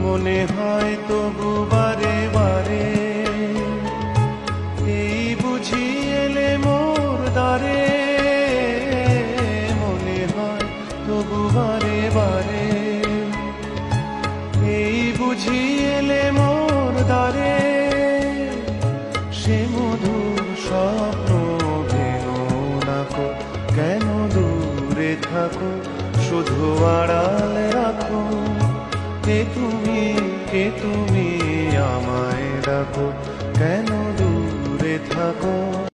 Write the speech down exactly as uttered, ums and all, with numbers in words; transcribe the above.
মনে হয় তবু বারে বারে এই বুঝি এলে মোর দ্বারে, মনে হয় তবু বারে বারে এই বুঝি এলে মোর দ্বারে। সে মধুর স্বপ্ন ভেঙো নাকো, কেন দূরে থাকো, শুধু আড়ালে রাখো। কে তুমি, কে তুমি আমায় ডাকো, কেন দূরে থাকো।